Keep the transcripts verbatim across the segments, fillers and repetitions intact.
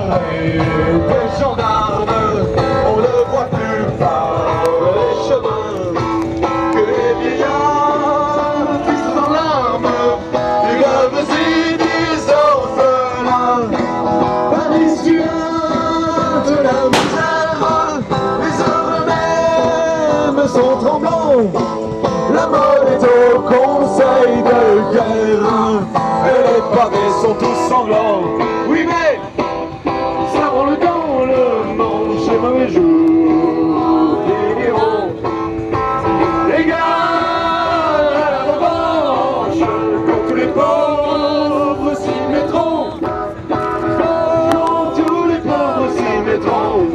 armée, des gendarmes, on ne voit plus par les chemins que les vieillards tous en larmes, les veuves et des orphelins, parisiens de la misère, les hommes eux-mêmes sont tremblants, la mode est au conseil de guerre, et les pavés sont tous sanglants. Oui mais ça rend le temps, le manche et mauvais jours finiront. Les gars à la revanche, quand tous les pauvres s'y mettront, quand tous les pauvres s'y mettront,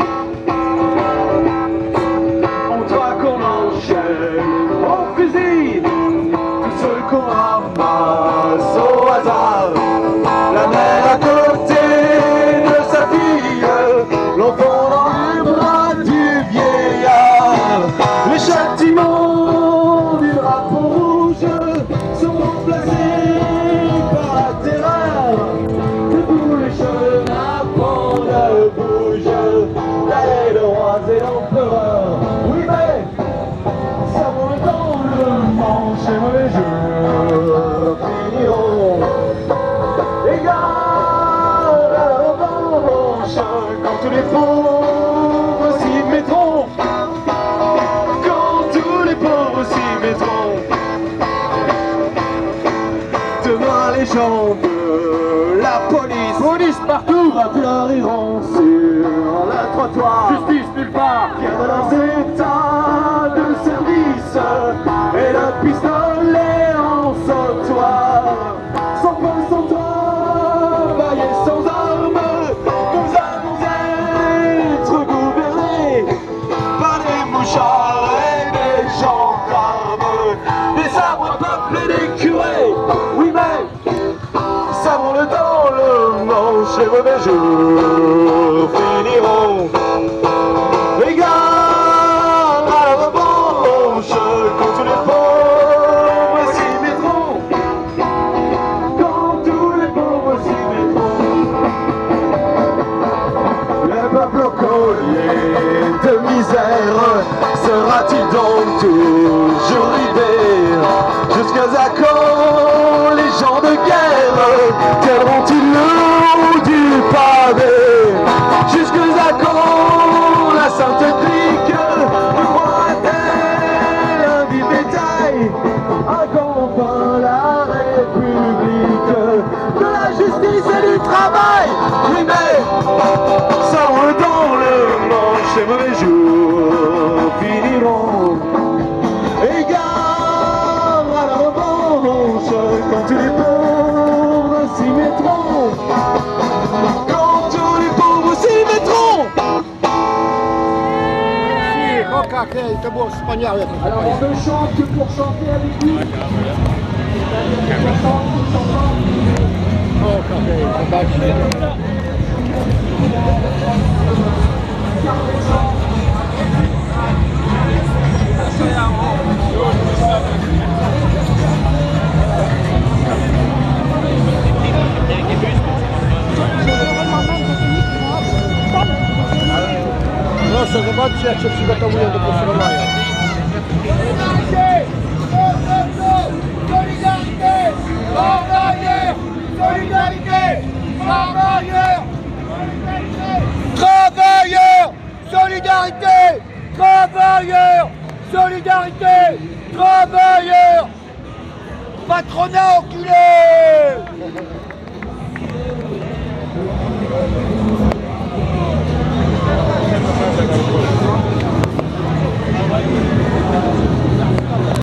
on doit qu'on enchaîne, on fusille tous ceux qu'on ramasse au hasard. La mère à côté de sa fille, l'enfant dans les bras du vieillard. Les châtiments du drapeau rouge sont remplacés par la terreur. Debout les chenapans ne bougent, d'aller le roi et l'empereur. Oui mais ça vaut le temps, le manche et mauvais jours finiront. Les gars à la revanche, quand tous les pauvres s'y mettront, quand tous les pauvres s'y mettront, demain les gens de la police, police partout, applaudiront sur la trottoir, justice nulle part, bien de leurs états de service, et le pistolet en sautoir, sans pain, sans travail et sans armes, nous allons être gouvernés par des mouchards et des gendarmes, des sabres peuplés des curés. Oui mais ça vaut le temps, le manche et mauvais jours finiront. Les gars à la revanche, quand tous les pauvres s'y mettront, quand tous les pauvres s'y mettront, le peuple au collier de misère sera-t-il donc toujours rivé? Jusqu'à quand les gens de guerre tiendront-ils le haut du pavé? Jusqu'à quand la sainte clique ne croira-t-elle un vil détail? À quand enfin la République de la justice et du travail? Oui mais ça redonne le manche et mauvais jours finiront. Égard à la revanche, quand tous les pauvres s'y mettront, quand tous les pauvres s'y mettront. Alors on ne chante que pour chanter avec lui. Proszę, zobaczcie jak się przygotowują do głosowania. Solidarité! Travailleurs! Solidarité! Travailleurs! Travailleurs! Solidarité! Travailleurs! Solidarité! Travailleurs! Patronat enculé!